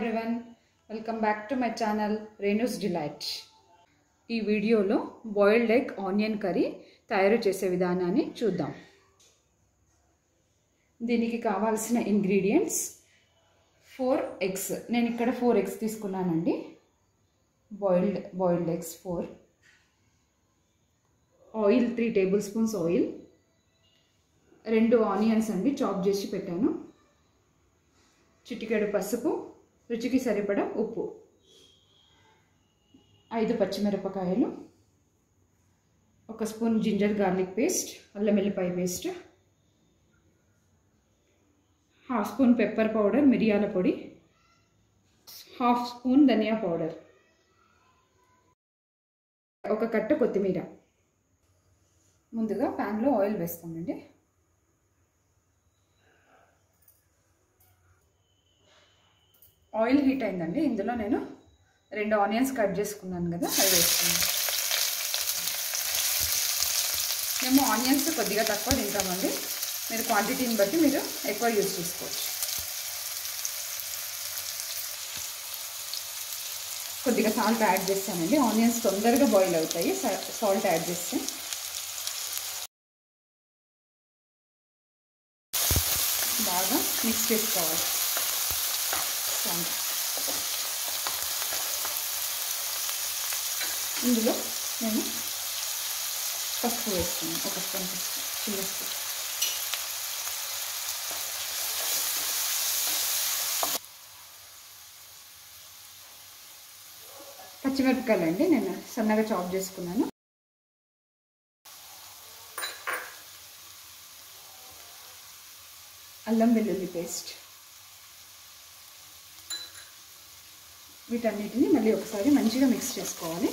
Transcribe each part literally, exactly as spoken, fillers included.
everyone, welcome back to my channel Renu's Delight. ఈ వీడియోలో boiled egg onion curry తయారు చేసే విధానాన్ని చూద్దాం. దీనికి కావాల్సిన ఇంగ్రీడియంట్స్ ఫోర్ ఎగ్స్. నేను ఇక్కడ ఫోర్ ఎగ్స్ తీసుకున్నానండి. Boiled boiled eggs four. Oil three tablespoons oil. రెండు ఆనియన్స్ అండి చాప్ చేసి పెట్టాను. చిటికెడు పసుపు, రుచికి సరిపడా ఉప్పు, ఐదు పచ్చిమిరపకాయలు, ఒక స్పూన్ జింజర్ గార్లిక్ పేస్ట్, అల్లం వెల్లిపాయ paste, half spoon pepper powder మిరియాల పొడి, హాఫ్ స్పూన్ ధనియా పౌడర్, ఒక కట్ట కొత్తిమీర. ముందుగా ప్యాన్లో ఆయిల్ వేస్తామండి. ఆయిల్ హీట్ అయిందండి. ఇందులో నేను రెండు ఆనియన్స్ కట్ చేసుకున్నాను కదా, అవి వేసుకున్నాను. మేము ఆనియన్స్ కొద్దిగా తక్కువ తింటామండి. మీరు క్వాంటిటీని బట్టి మీరు ఎక్కువ యూజ్ చేసుకోవచ్చు. కొద్దిగా సాల్ట్ యాడ్ చేస్తానండి. ఆనియన్స్ తొందరగా బాయిల్ అవుతాయి సాల్ట్ యాడ్ చేస్తే. బాగా మిక్స్ చేసుకోవాలి. ఇందులో నేను పసుపు వేస్తున్నాను, ఒక స్పూన్ పసుపు, చిన్న స్పూన్. పచ్చిమిరపకాయలు అండి నేను సన్నగా చాప్ చేసుకున్నాను. అల్లం వెల్లుల్లి పేస్ట్. వీటన్నిటిని మళ్ళీ ఒకసారి మంచిగా మిక్స్ చేసుకోవాలి.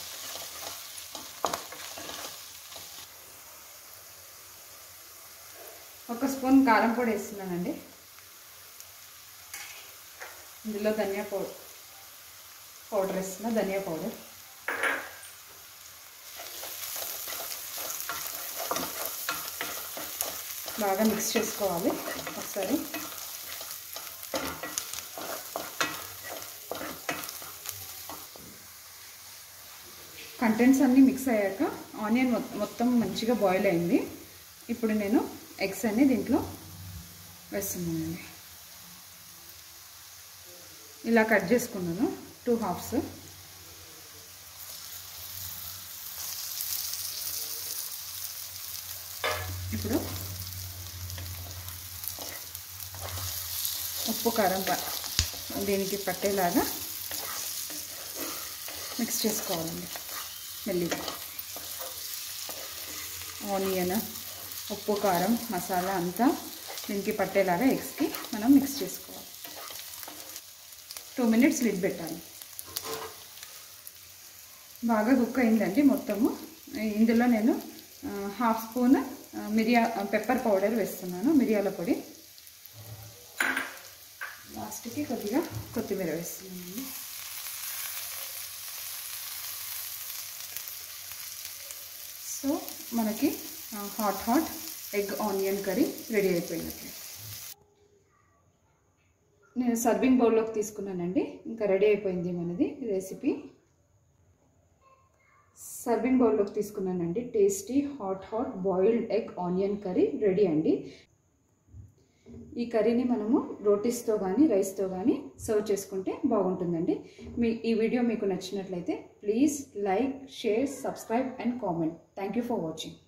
ఒక స్పూన్ కారం పొడి వేస్తున్నానండి. ఇందులో ధనియా పౌడర్ పౌడర్ వేస్తున్నా, ధనియా పౌడర్. బాగా మిక్స్ చేసుకోవాలి ఒకసారి. కంటెంట్స్ అన్నీ మిక్స్ అయ్యాక ఆనియన్ మొత్తం మంచిగా బాయిల్ అయింది. ఇప్పుడు నేను ఎగ్స్ అన్ని దీంట్లో వేస్తున్నానండి. ఇలా కట్ చేసుకున్నాను టూ హాఫ్స్. ఇప్పుడు ఉప్పు కారం దీనికి పట్టేలాగా మిక్స్ చేసుకోవాలండి. మెల్లిగా ఆనియన్, ఉప్పు, కారం, మసాలా అంతా దీనికి పట్టేలాగా ఎగ్స్కి మనం మిక్స్ చేసుకోవాలి. టూ మినిట్స్ లిడ్ పెట్టాలి. బాగా కుక్ అయిందండి మొత్తము. ఇందులో నేను హాఫ్ స్పూన్ మిరియా పెప్పర్ పౌడర్ వేస్తున్నాను, మిరియాల పొడి. లాస్ట్కి కొద్దిగా కొత్తిమీర వేస్తున్నానండి. సో మనకి hot hot egg onion curry ready అయిపోయినట్లే. నేను సర్వింగ్ బౌల్లోకి తీసుకున్నానండి. ఇంకా రెడీ అయిపోయింది మనది రెసిపీ. సర్వింగ్ బౌల్లోకి తీసుకున్నానండి. Tasty hot hot boiled egg onion curry ready అండి. ఈ కర్రీని మనము రోటీస్తో కానీ రైస్తో కానీ సర్వ్ చేసుకుంటే బాగుంటుందండి. మీ ఈ వీడియో మీకు నచ్చినట్లయితే please like, share, subscribe and comment. Thank you for watching.